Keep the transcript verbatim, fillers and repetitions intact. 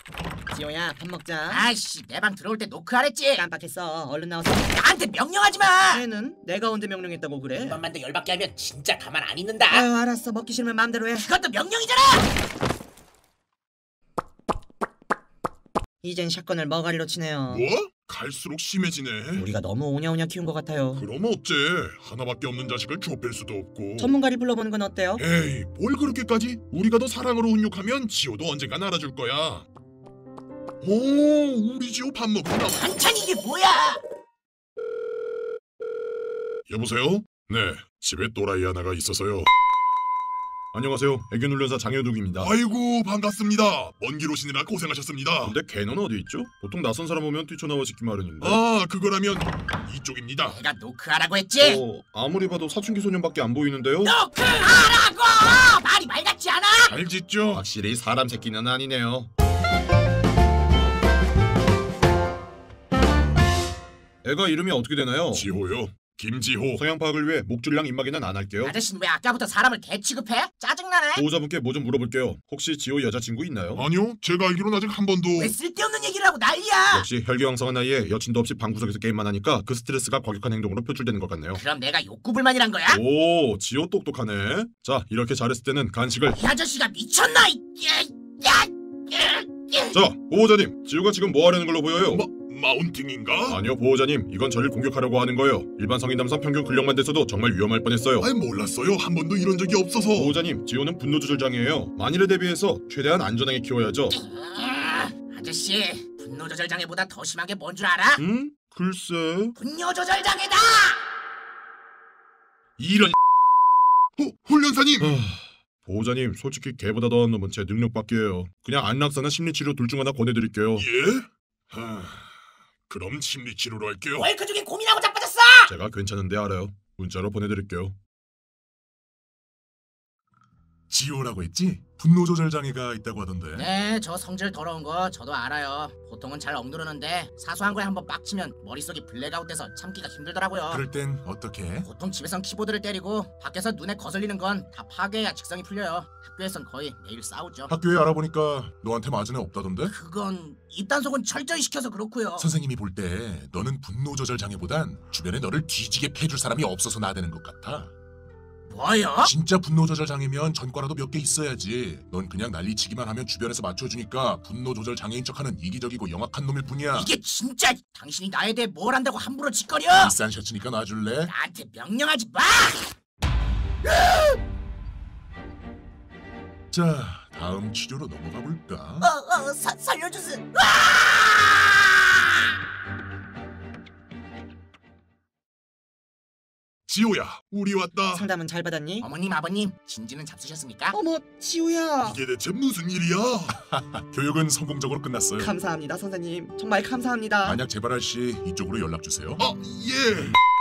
지호야, 밥 먹자. 아이씨, 내 방 들어올 때 노크하랬지. 깜빡했어. 얼른 나와서. 나한테 명령하지 마. 얘는 내가 언제 명령했다고 그래? 한 번만 더 열받게 하면 진짜 가만 안 있는다. 아유, 알았어. 먹기 싫으면 마음대로 해. 그것도 명령이잖아. 이젠 샷건을 머가리로 치네요. 뭐? 갈수록 심해지네. 우리가 너무 오냐오냐 키운 것 같아요. 그럼 어째? 하나밖에 없는 자식을 좁힐 수도 없고. 전문가를 불러보는 건 어때요? 에이, 뭘 그렇게까지? 우리가 더 사랑으로 훈육하면 지호도 언젠간 알아줄 거야. 오, 우리 지호 밥 먹으러 나와. 한찬 이게 뭐야? 여보세요? 네, 집에 또라이 하나가 있어서요. 안녕하세요, 애견훈련사 장현욱입니다. 아이고, 반갑습니다. 먼 길 오시느라 고생하셨습니다. 근데 걔는 어디 있죠? 보통 낯선 사람 오면 뛰쳐나와 짖기 마련인데. 아, 그거라면 이쪽입니다. 내가 노크하라고 했지. 어, 아무리 봐도 사춘기 소년밖에 안 보이는데요? 노크하라고! 말이 말 같지 않아? 잘 짖죠? 확실히 사람 새끼는 아니네요. 애가 이름이 어떻게 되나요? 지호요. 김지호. 성향 파악을 위해 목줄이랑 입마개는 안 할게요. 아저씨는 왜 아까부터 사람을 개 취급해? 짜증나네. 보호자분께 뭐 좀 물어볼게요. 혹시 지호 여자친구 있나요? 아니요, 제가 알기로는 아직 한 번도. 왜 쓸데없는 얘기를 하고 난리야. 역시 혈기왕성한 나이에 여친도 없이 방구석에서 게임만 하니까 그 스트레스가 과격한 행동으로 표출되는 것 같네요. 그럼 내가 욕구불만이란 거야? 오, 지호 똑똑하네. 자, 이렇게 잘했을 때는 간식을. 이 아저씨가 미쳤나? 이- 야, 야, 야. 자, 보호자님, 지호가 지금 뭐 하려는 걸로 보여요? 마, 마운팅인가? 아니요, 보호자님, 이건 저를 공격하려고 하는 거예요. 일반 성인 남성 평균 근력만 됐어도 정말 위험할 뻔했어요. 아니, 몰랐어요. 한 번도 이런 적이 없어서. 보호자님, 지호는 분노 조절 장애예요. 만일에 대비해서 최대한 안전하게 키워야죠. 아, 아저씨, 분노 조절 장애보다 더 심한 게 뭔 줄 알아? 음? 글쎄. 분노 조절 장애다. 이런. 호, 훈련사님. 보호자님, 솔직히 개보다 더한 놈은 제 능력밖에요. 그냥 안락사나 심리치료 둘 중 하나 권해드릴게요. 예? 하... 그럼 심리치료로 할게요. 뭘 그중에 고민하고 자빠졌어? 제가 괜찮은데 알아요. 문자로 보내드릴게요. 지호라고 했지? 분노 조절 장애가 있다고 하던데. 네, 저 성질 더러운 거 저도 알아요. 보통은 잘 억누르는데 사소한 거에 한번 빡치면 머릿속이 블랙아웃돼서 참기가 힘들더라고요. 그럴 땐 어떻게? 보통 집에선 키보드를 때리고 밖에서 눈에 거슬리는 건 다 파괴해야 직성이 풀려요. 학교에선 거의 매일 싸우죠. 학교에 알아보니까 너한테 맞은 애 없다던데? 그건 입단속은 철저히 시켜서 그렇고요. 선생님이 볼 때 너는 분노 조절 장애보단 주변에 너를 뒤지게 패줄 사람이 없어서 나대는 것 같아. 뭐요? 진짜 분노 조절 장애면 전과라도 몇 개 있어야지. 넌 그냥 난리치기만 하면 주변에서 맞춰주니까 분노 조절 장애인 척하는 이기적이고 영악한 놈일 뿐이야. 이게 진짜 당신이 나에 대해 뭘 안다고 함부로 짓거려? 비싼 셔츠니까 놔줄래? 나한테 명령하지 마! 자, 다음 치료로 넘어가 볼까? 어, 어, 사, 살려주세요. 지호야, 우리 왔다. 상담은 잘 받았니? 어머님, 아버님, 진지는 잡수셨습니까? 어머, 지호야. 이게 대체 무슨 일이야? 교육은 성공적으로 끝났어요. 감사합니다, 선생님. 정말 감사합니다. 만약 재발할 시 이쪽으로 연락 주세요. 아, 예.